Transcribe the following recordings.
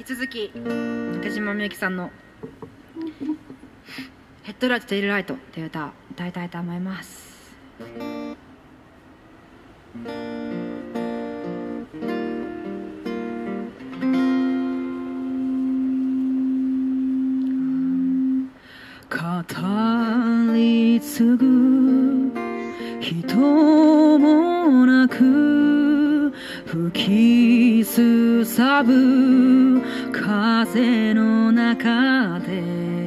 続き中島みゆきさんの「ヘッドライトテールライト」という歌を歌いたいと思います。語り継ぐ人もなく吹きすさぶ風の中で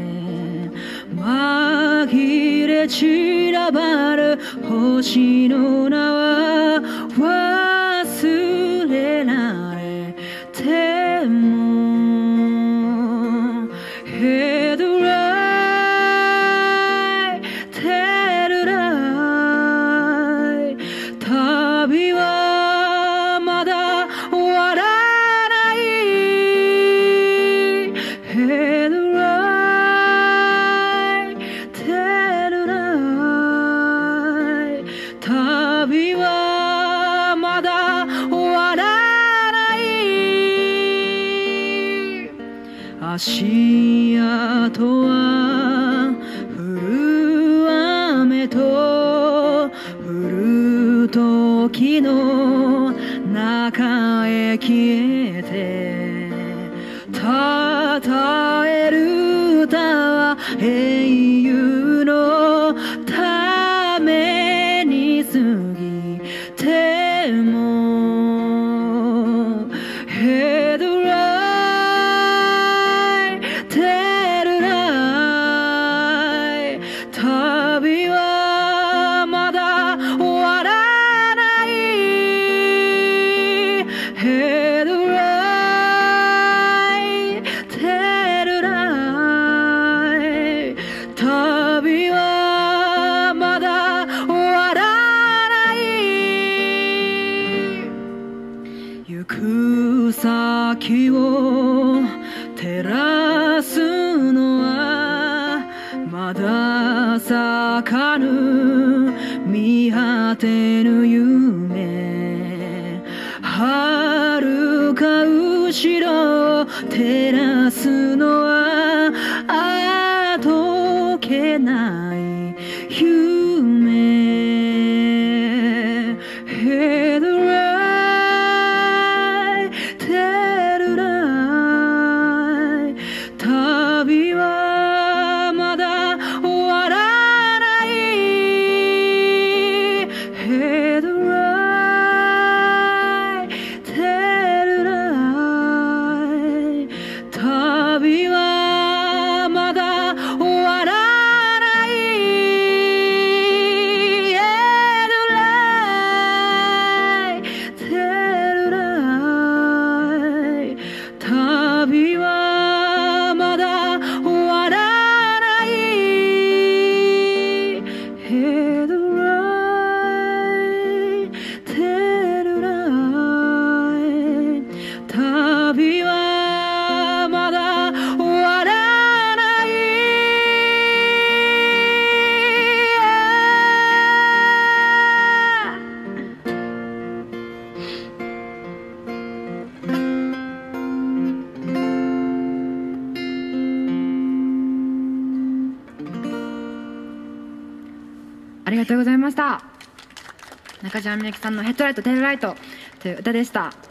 紛れ散らばる星の名は忘れられてもヘドライテルライ旅はまだ終わらないヘドライテルライ旅はまだ終わらない足跡は降る雨と降る時の中へ消えてたたえる歌は英雄のために過ぎてもヘドライテルライ旅はまだ終わらないヘドライテルライ旅はまだ終わらない行く先を照らすのはまだ咲かぬ見果てぬ夢遥か後ろを照らすのはあどけない夢ヘドライテルライ旅はまだ終わらないヘドライテルライ旅はまだ終わらないヘドライテルライ旅はまだ終わらないヘドライテルライ旅はまだ終わらないありがとうございました。中島みゆきさんの「ヘッドライトテールライト」という歌でした。